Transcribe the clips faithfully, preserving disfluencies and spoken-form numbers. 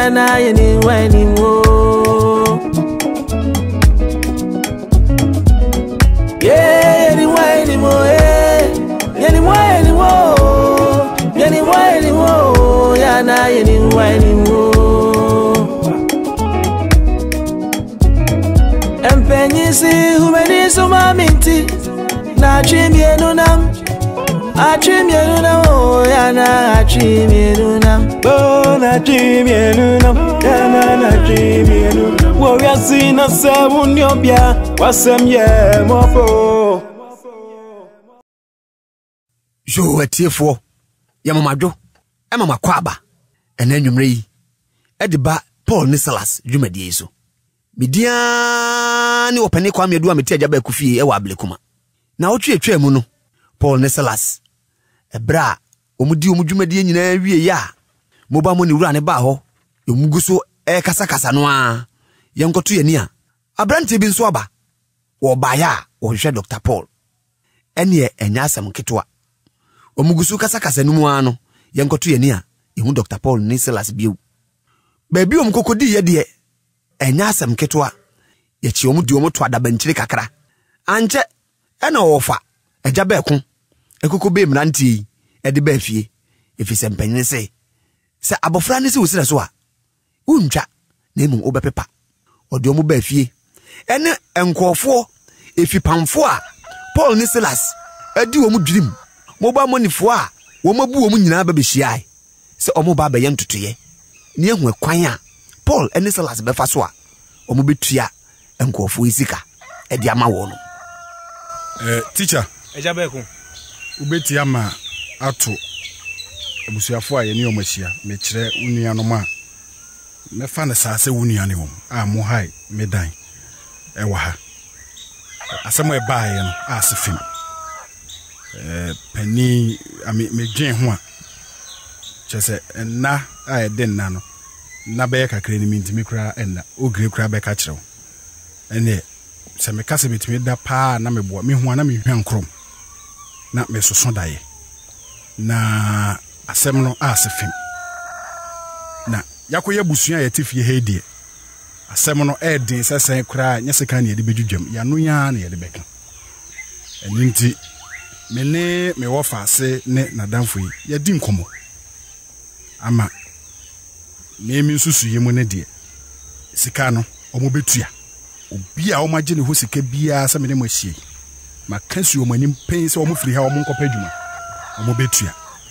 yana yeni weni wo. Yeah, yeni weni wo, eh, yeni weni wo, yeni weni wo, yana yeni weni wo. Empenyisi humeni suma minti, na chimienu nam. Achimienu nam, oh yana achimienu nam, oh na achimienu nam, yana na achimienu. Warrior sina seven nyobia, wasem ye mofo. Jo etiefo, ya mamadwo, e mama kwaba, ene nwumre yi. E de ba Paul ni Silas dwumadie so. Midia ni opani kwa medu ameti agaba akufie e wa ablekuma. Na otwe etwa mu no, Paul ni Silas ebra omudi omudwumadie nyina wie ya. Moba mo ni wura ne ba ho, emuguso e kasa kasa no a. Yenkoto yani a. Abrante bi nso aba. Wo ba ya, wo hwehwe Doctor Paul. Ene enya asem ketwa. Omugusu kasa kasa no mu a no, yenkoto yani a, ehu Doctor Paul ni Silas biu. Baby omkokodi ye de enya asem ketwa. Ye chi omudi omoto adabanchire kakra. Anche ena ofa eja ba ekun. Ekoko be mranti e de ba fie. Efise mpanyin se se abofra ne se wosira so a. Untwa na emu obepepa. Ode omo ba fie. Ene enkofo efi pamfo a Paul ni Silas adi omo dwirim. Moba monifo a wo mabu omo nyina ba behia se omo ba ba ye ntotoye. Ni ehu ekwan a Paul ene Silas befa so a omo betua enkofo isika e di ama wo no. Eh teacher eja ba ekun ubeti ama ato abusuafo a ye ni omahia me kire unua no ma me fa ne saase unua ne wo a mo hai medan e wa ha asemo e baaye no a sefim eh pani ami me dwen ho a chese na a e den na no na be kakra ni mintimi kura enna ogre kura be ka kirew ene se me kase bitimi da pa na me bo me ho na me hwan krom na me soso daye na asem no asefim na yakoye busua ya tifie hedie asem no edin sesen kura nyeseka na ye de bedwudwam ya no ya na ye de beka eninti me ne me wo faase ne nadamfo yi ya di nkomo ama me mi susu yemu ne de sika no omo betua obi a omaje ne ho sika bia sa me ne mo hie ma kansu omanim pen se omo firi ha omo nkopa dwuma omo betua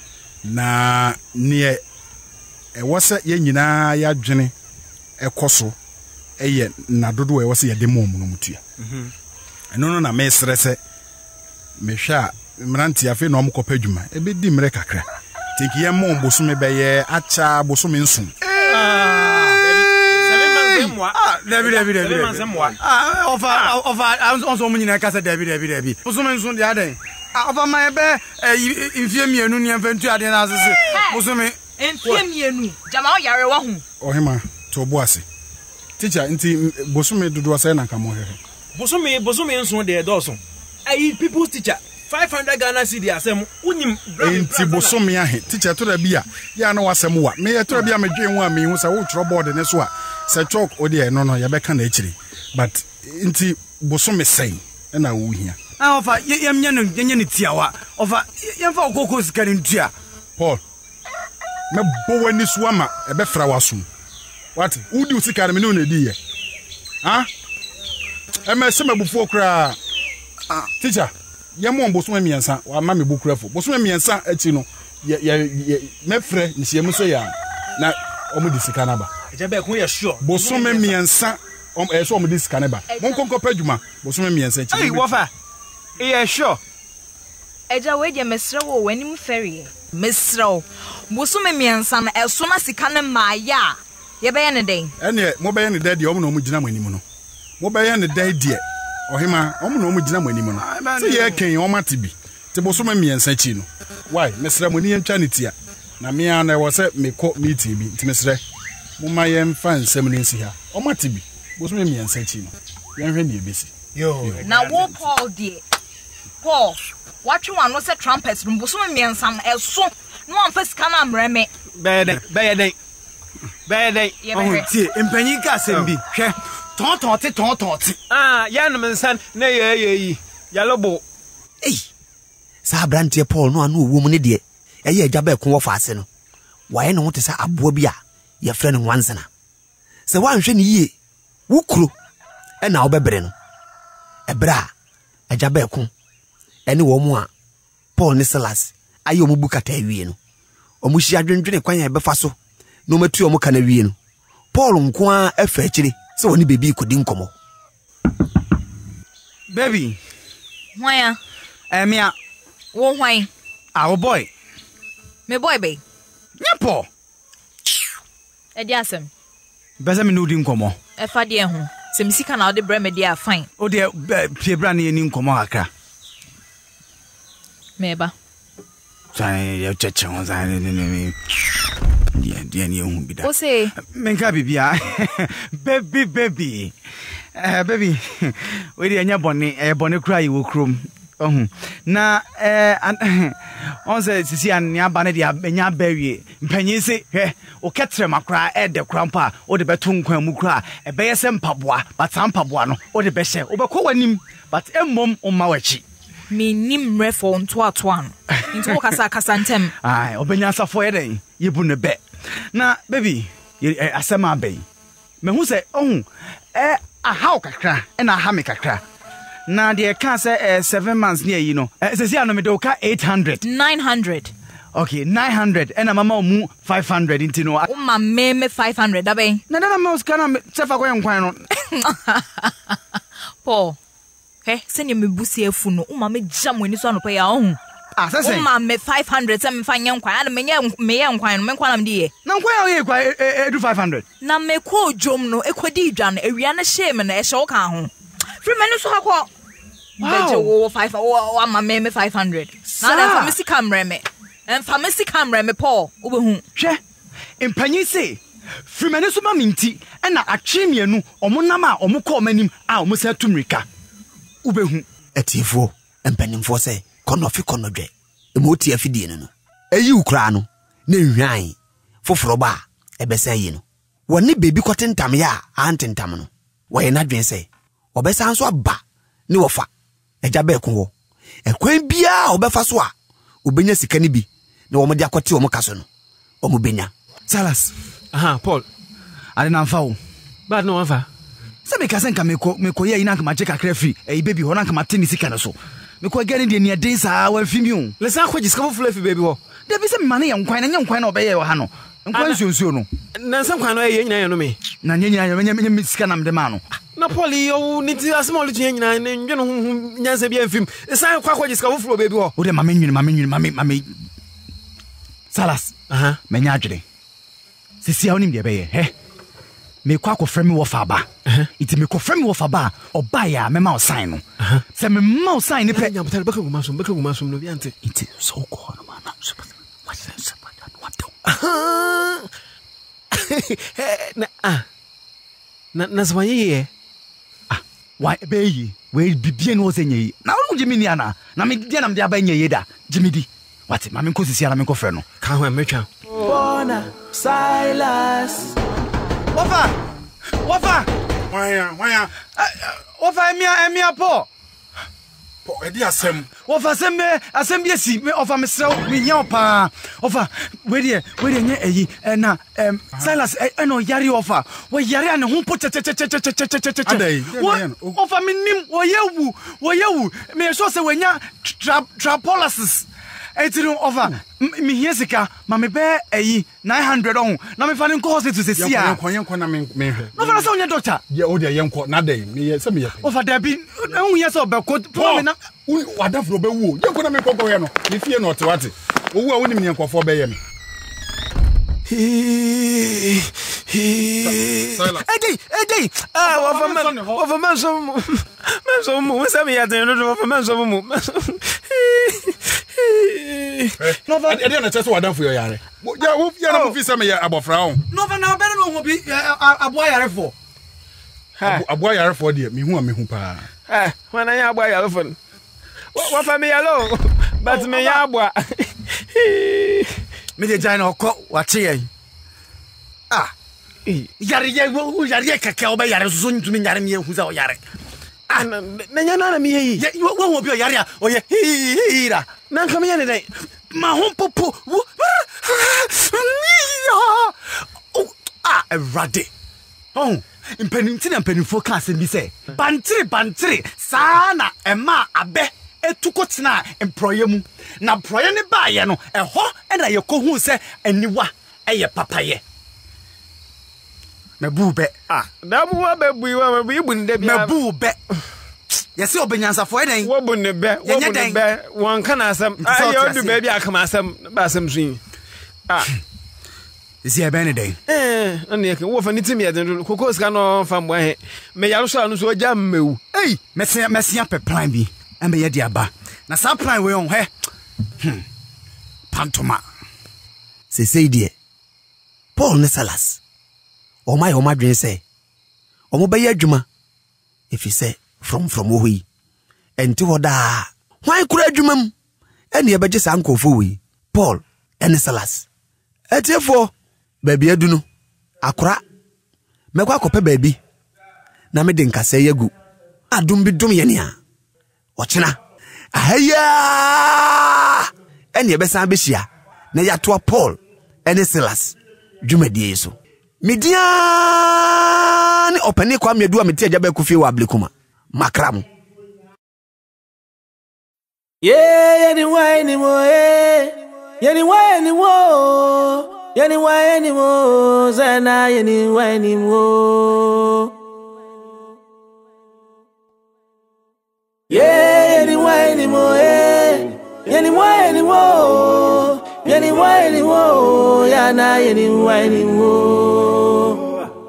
na ne e wose ye nyina ya dwene ekoso eye na dodo e wose ye de mom no mutua mhm eno no na me srese me hwa mranti afi na omo kopa dwuma e be di mre kakra teki ye mom bosome be ye acha bosome nsun ah David David David ah ofa ofa on so munyina kasa David David David bosome nsun de aden ah ofa man be infie mienu ne mfantu aden na asese bosome infie mienu jama o yare wa hu ohima to bo ase teacher nti bosome dodo say na kamo hehe bosome bosome nsun de doso ai people's teacher five hundred Ghana cedi asem unyim nti bosome ahe teacher to da bia ya na wasem wa me to da bia me dwen ho a me hu sa wo tro board ne so a se chalk odi no no ya beka na ekiri but nti bosome sei na wo hia ah ofa yemnya no yenya ne tiawa ofa yemfa okoko sikari ntua Paul me bo wani suama e be fra wasum what udi usikari me no na di ye ha e me se mabufu okra ah teacher yemo bosome miensa wa ma me bukurafo bosome miensa achi no ya me frɛ nsiemu so ya na omo di sika na ba eja be kun ye sure bosome miensa om e so omo di sika na ba mon konko padwuma bosome miensa achi ei wofa e ye sure eja we de mesra wo wanim ferry mesra bosome miensa na eso na sika na ma ya ye be ye ne den ene mo be ye ne daddy omo na omo gina manim no mo be ye ne daddy ohima omo na omo gina manim no se ye ken o mate bi te bosome miensa achi no why mesra mo ni yentwa ne tia na me ana e wo se me ko meeting bi ti mesra mo ma ye mfa nsem ne nsi ha o mate bi bosome miensa achi no ye hwe ne ebesi yo na wo Paul die Paul watch one no se trumpets no bosome miensa eso no amfa sika na mreme be den be den Bɛɛdɛ. Oh, tie, mpanyin ka asɛm bi. Hwɛ. Ton ton te ton ton te. Ah, ya no mensan na ye ye yi. Ya lobo. Ei. Sa abrante Paul no anu owo mu ne de. Eye agya ba ekon wo fa ase no. Waye no wote sa aboa bi a ye frɛ no wansana. Se wanhwɛ ne yie. Wo kuro e na wo bɛbere no. Ebra agya ba ekon. Ene wo mu a Paul ne Silas aye omu bukata awie no. Omu hia dwendwene kwan ya befa so. No matu omu kana wie no. Paul nko a afa akire se woni bebi kodi nkomo. Baby. Why? Emia. Wo why? Our boy. Me boy be. Nyapo. E di asem. Beza me no di nkomo. E fa de ho. Se mi sika na o de bre me dia fine. O de pie bra na ye ni nkomo akra. Meba. Sai ya cheche won sai ni ni. Dia dia ni ehun bida. O say menka bibia. Baby baby. Eh baby. We dey anya bone eh bone kura yi wo krom. Ohun. Na eh on say sisi an nya ba na dia nya ba wie. Mpanyin se hwe o ketre makra e de krampa o de beto nkwan mu kura e be yese mpaboa but mpaboa no o de be hye. O be kɔ wanim but emmom o ma wachi. Me nim refo nto ato an. Nto wo kasa kasa ntem. Ai obenya asafo ye den yebu ne be. Na baby asema abai. Me hu se ohun eh aha kakra e na aha me kakra. Na de ka se eh, seven months near you know. Eh se sia no me de ka eight hundred. nine hundred. Okay, nine hundred and mama mu five hundred into no. O ma me me five hundred abai. Na na me uskana me sefa kwa nkwan no. Paul. Hey, send me busi efu no. O ma me jam weni so anopa ya ohun. Ah, say say. O ma me five hundred se me fa nya nkwan. Na me nya me nya nkwan no me nkwan am de ye. Na nkwan ya ye kwa e do five hundred. Na me ko jom no ekodi dwa no ewia na shame na e hye wo kan ho. Free me no so ha ko. Beje wo five o ama me me five hundred. Na na fa me si camera me. En fa me si camera me Paul. Wo be hu. Hwe. Empanyi se. Free me no so ma minti e na atwe mienu omo nam a omo ko manim a omo sa tumrika. Wo be hu. Etifo empanimfo se konofi konodwe. Emoti afidie no. Eyi ukra no na nhwan. Foforo ba ebesa yi no. Woni bebi kwatentam ya antentam no. Wo ye na dwen se. Obesa nso aba ni wofa. Eja ba ekon wo. Ekwan bia obefa so a obenya sika ni bi na wo mo de akote wo mo kaso no. O mo benya. Salas. Aha, Paul. Ade na mfa wo. Bad no mfa. Se me kase nka me ko me ko ye ina nka ma cheka kra free. Eh baby ho na nka ma teni sika no so. Me ko gari de ne de sa wa fi mi o. Le sa ko jiska fo fi baby ho. De bi se me mane ye nkwan na nye nkwan na obeye wo ha no. Nkwan nsuonsuo no. Na nsa nkwan no ye nyina ye no me. Na nye nyina ye nye me sika na me de ma no. Na Paul yo ni ti asema olu tun nyina ne ndwe no nyansa bi amfim. Sa kwa ko jiska fo baby ho. O de ma me nwini ma me nwini ma me ma me. Salas. Aha. Me nya adwene. Sisi awnim de beye he. Me kwa ko frame wo fa ba. Iti me ko frame wo fa ba. Oba ya me ma o sign no. Se me ma o sign ni pe. Nya botare baka guma so baka guma so no bi ante. Iti so ko no ma na so. What sense about that? What do? Na ah. Na na zwaye. Ah, why be yi? We bibie no se nyi. Na wo jimi ni ana. Na me dia na me dia ba nyi yi da. Jimi di. What? Ma me ko sisi ana me ko frɛ no. Ka ho metwa. Bona Silas. Wafa! Wafa! Wanya, wanya. Wafa emia emia po. Po edi asem. Wafa asem asem bi esi me ofa me srew me nya opa. Ofa, we dey we dey nya eyi na em Silas e no yare ofa. Wo yare ane ho po che che che che che che che che che. Adai. Ofa me nim wo yewu, wo yewu. Me so se wanya trapolysis. Etinu over me here sika ma me be eyi nine hundred on na me fa nko hospital se sia Yenko yenko na me me hwe no fa so nya doctor ye o de yenko na dai me se me ye over there bi ehun ye so be ko po me na wadafro be wu yenko na me kokko ye no me fie no tewate owu a woni me yenkofo be ye me He he Edi edi ah wa fa man wa fa man so man so mu we se me ya ten no wa fa man so mu no va e dey na cheso wadafo yo yare ya wo fie na mo fi se me ye abofra ho no va na be no ho bi aboa yare fo aboa yare fo de me hu a me hu pa eh wana ya aboa yare fo wa fa me yalo but me ya aboa me de jai na okọ wa che ye ah yare ye wo yare kaka oba yare so ntumi nyare me hu za o yare ah na nya na na me yi wo wo bi o yare a o ye hira na nka me ye ne dai ma ho popo ah erade oh impeninti na impenifo ka asem bi se bantire bantire sana ema abe etukotena employe mu na employe ne ba ye no eho e na ye kohu se aniwa eye papaye mebube ah da bu wa be bu wa be bu nde bia mebube yesi obenyansafo eden wo bu ne be wo bu ne be won kana asem ayo du be bia kama asem ba asem swin ah isi ebe ne den eh ane ke wo fa ni timi eden kokos ka no fa mbo he me yaro so anu so ja mmewu ei mesia mesia pe plan bi embe ye dia ba na sa plan we on he hmm pantoma se sei die Paul ne Silas o mai o madwen se o mo be ye adwuma efi se from from wo yi enti hoda hwan kura adwuma m ene ye beje sa nkofo wi Paul ene Silas etiefo baby adu no akora mekwa akope baby na me de nkasa yegu adum bi dum ye ne a ochina ahaya ene ye besa behia na yato Paul ene Silas dwumadie so media ni opani kwa medu a meti agya ba kufie wa ablekuma makram yeah yani why ni mo eh yani why ni wo yani why ni mo zana yani why ni mo yeah yani why ni mo eh yani why ni wo yani why ni wo yana yani why ni wo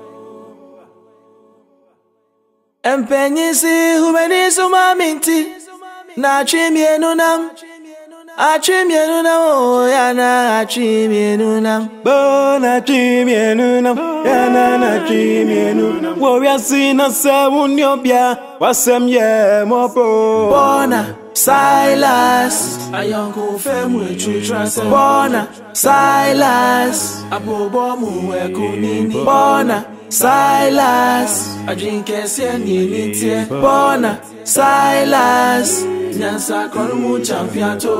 empenyisi humeni sumaminti na chimienu nam achimienu nam o yana achimienu nam bona chimienu nam yana na chimienu wo ya sina sewuniobia wasem ye mopo bona Silas ayonko femu echutrase bona Silas abobo mu ekunini bona Silas ajinke se nini tie bona Silas nyansa konumu champiato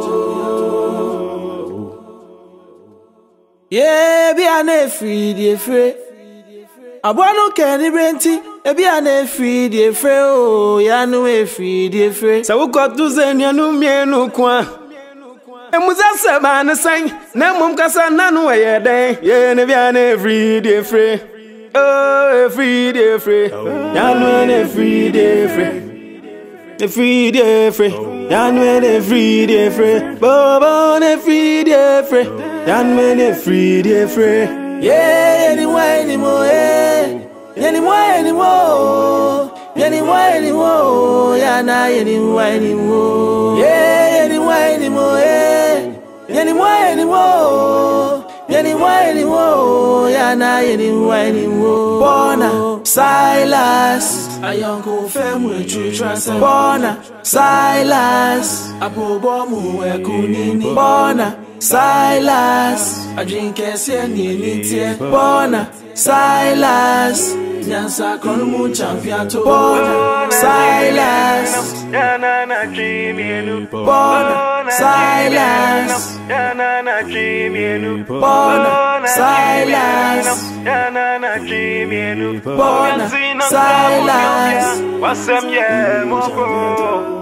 ye bi ane free die free abwanu keni brenti ebi ane free die free o yanu e free die free sa wo kotu zenia no mienu kwa emuza seba ne san na mum kasa nanu ye den ye ne bi ane free die free oh free die free yanu e free die free the free die free yanu e free die free bobo ne free die free yanu e free die free yeah anyway anymore eh anyway anymore anyway anymore yana anyway anymore yeah anyway anymore eh anyway anymore anyway anymore yana anyway anymore bona Silas ayonko femu echutrase bona Silas abobo mu ekunini bona Silas ajinke se nini tie bona Silas nyansa konumu champiato bona Silas yana na chimienu bona Silas yana na chimienu bona Silas yana na chimienu bona Silas wasem ye moko